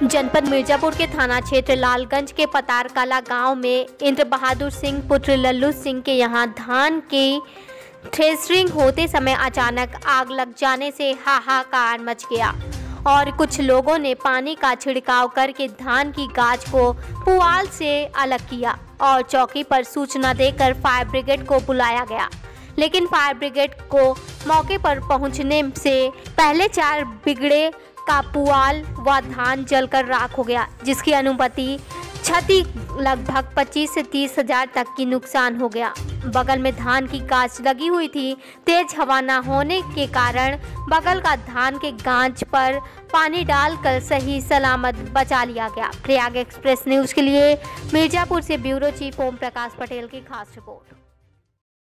जनपद मिर्जापुर के थाना क्षेत्र लालगंज के पतारकला गांव में इंद्र बहादुर सिंह पुत्र लल्लू सिंह के यहां धान की थ्रेशरिंग होते समय अचानक आग लग जाने से हाहाकार मच गया और कुछ लोगों ने पानी का छिड़काव करके धान की गाज को पुआल से अलग किया और चौकी पर सूचना देकर फायर ब्रिगेड को बुलाया गया, लेकिन फायर ब्रिगेड को मौके पर पहुंचने से पहले 4 बिगड़े का पुआल व धान जलकर राख हो गया, जिसकी अनुमति क्षति लगभग 25 से 30 हजार तक की नुकसान हो गया। बगल में धान की गाज लगी हुई थी। तेज हवा न होने के कारण बगल का धान के गाज पर पानी डालकर सही सलामत बचा लिया गया। प्रयाग एक्सप्रेस न्यूज के लिए मिर्जापुर से ब्यूरो चीफ ओम प्रकाश पटेल की खास रिपोर्ट।